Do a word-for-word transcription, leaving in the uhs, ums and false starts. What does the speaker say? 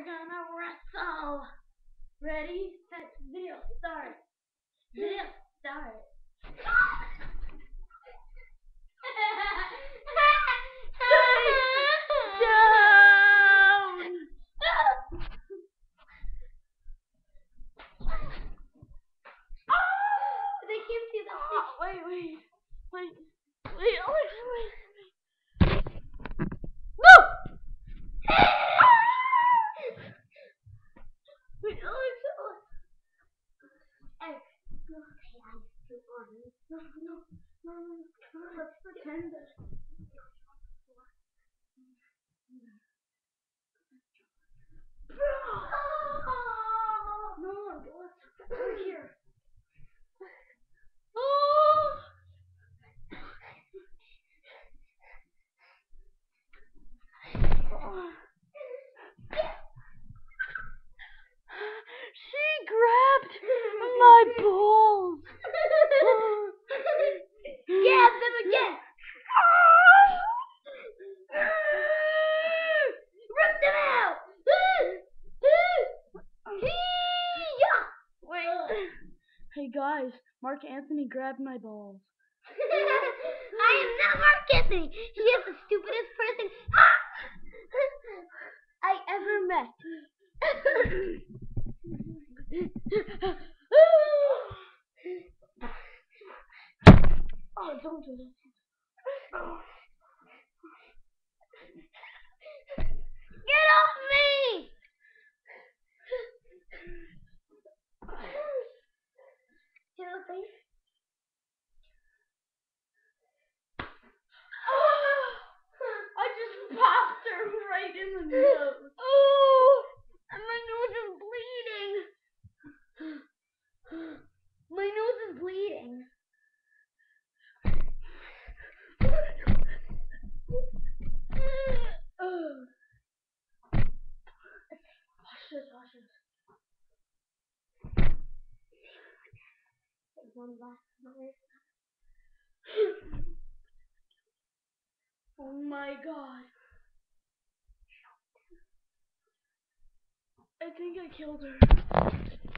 gonna wrestle. Ready, set, video, start. Video, start. Down. They can't see that. Oh, wait, wait, wait, wait, Alex, wait. No! Wait, Alex, Alex. Alex, no, okay, I'm too honest. No, no, no, no, let's pretend that. No, let's over here. Oh! She grabbed my balls. Grab them again. Rip them out. Wait. Hey guys, Mark Anthony grabbed my balls. I am not Mark Anthony. He is the stupidest person I ever met. Oh, don't do that. Get off me! Get off me. I just popped her right in the nose. Oh, and my nose is bleeding. My nose is bleeding. Wash this, wash this. One last minute. Oh my god. I think I killed her.